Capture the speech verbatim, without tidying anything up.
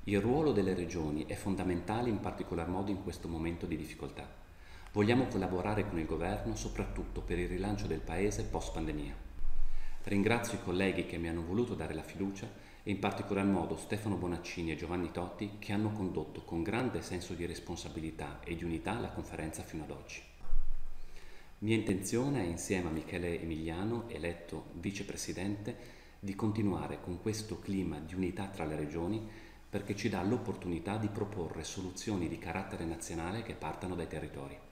Il ruolo delle regioni è fondamentale in particolar modo in questo momento di difficoltà. Vogliamo collaborare con il Governo soprattutto per il rilancio del Paese post-pandemia. Ringrazio i colleghi che mi hanno voluto dare la fiducia e in particolar modo Stefano Bonaccini e Giovanni Totti che hanno condotto con grande senso di responsabilità e di unità la conferenza fino ad oggi. Mia intenzione è, insieme a Michele Emiliano, eletto vicepresidente, di continuare con questo clima di unità tra le regioni perché ci dà l'opportunità di proporre soluzioni di carattere nazionale che partano dai territori.